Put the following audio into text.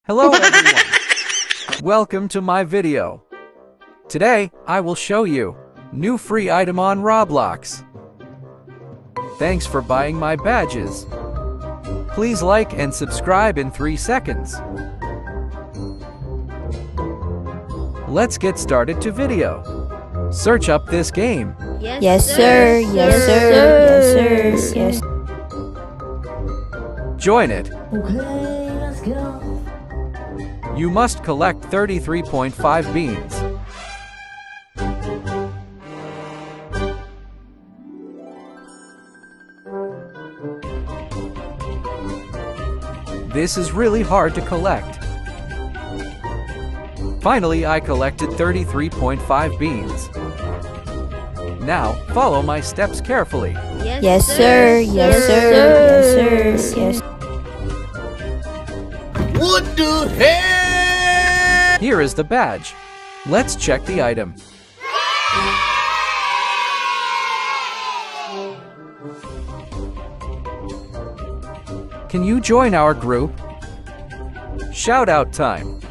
Hello everyone! Welcome to my video. Today, I will show you new free item on Roblox. Thanks for buying my badges. Please like and subscribe in 3 seconds. Let's get started to video. Search up this game. Yes, sir. Yes, sir. Yes, sir. Yes. Join it. Okay, let's go. You must collect 33.5 beans. This is really hard to collect. Finally, I collected 33.5 beans. Now, follow my steps carefully. Yes, sir. Yes, sir. Yes, sir. Yes. What the heck? Here is the badge. Let's check the item. Can you join our group? Shout out time.